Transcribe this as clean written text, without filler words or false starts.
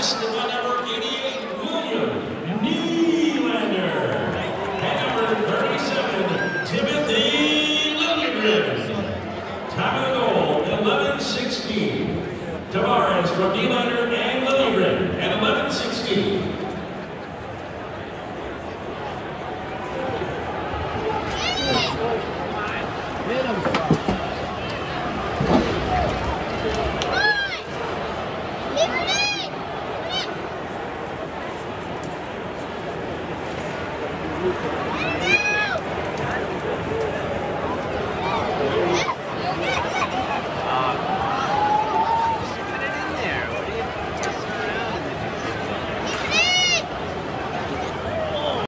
assisted by number 88, William Nylander. And number 37, Timothy Lilligren. Time of the goal, 11:16. Tavares from Nylander.